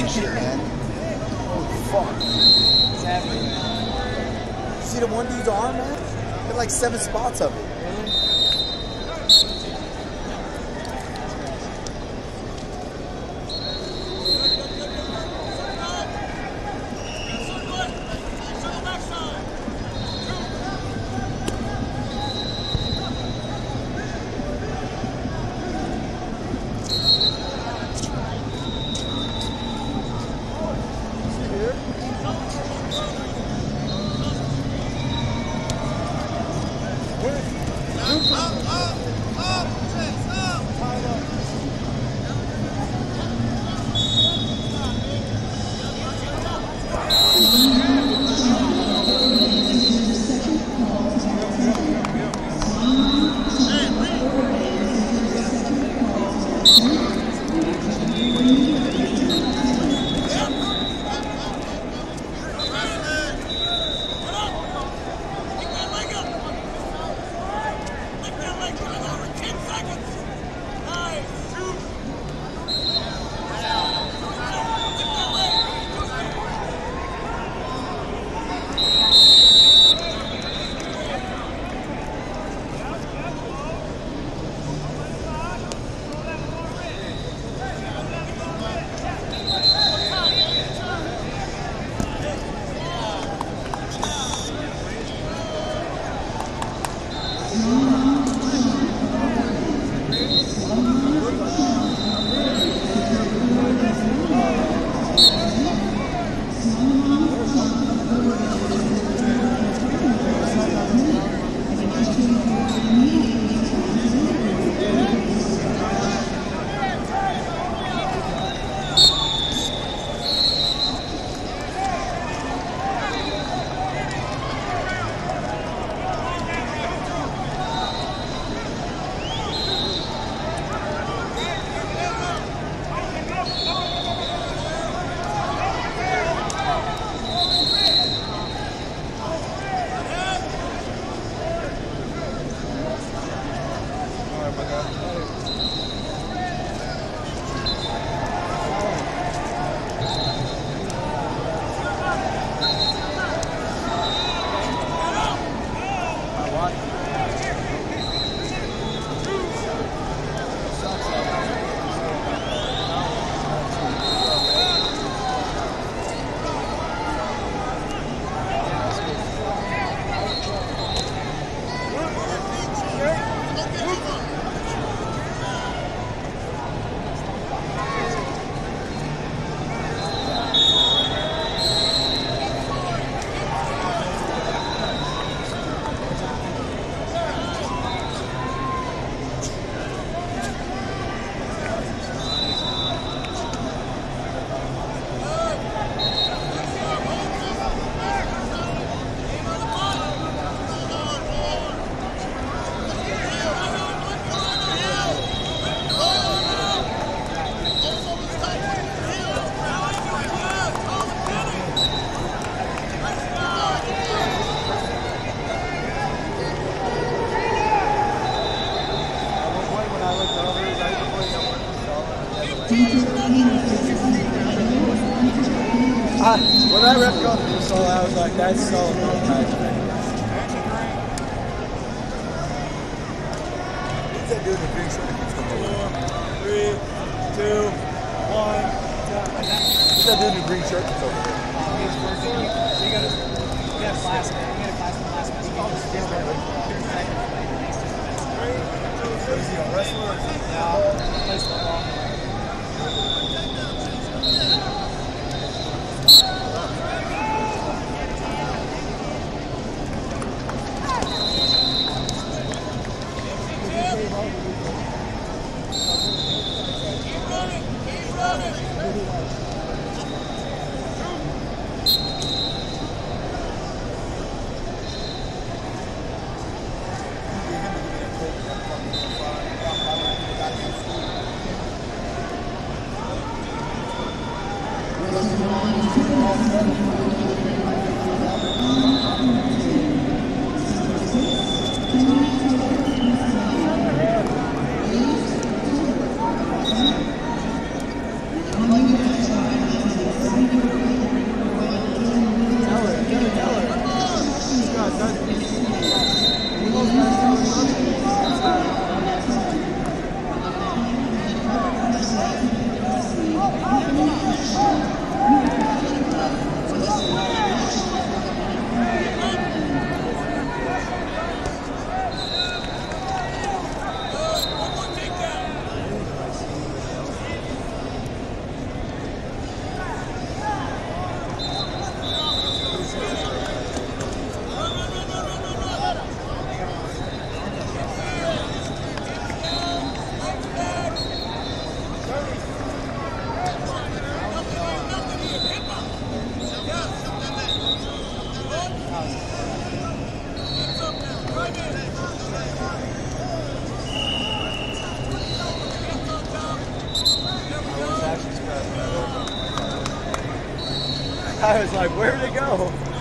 shit, man. Fuck. It's heavy, man. See the one dude's arm, man? Got like 7 spots of it. When that ref got me so I was like, that's so nice. What's that doing the green shirt? 4, 3, 2, 1. What's that doing the green shirt that's over there? He's working. You got a class, man. You got a class in the last match. Is he a wrestler? No, he plays football. I was like, where did it go?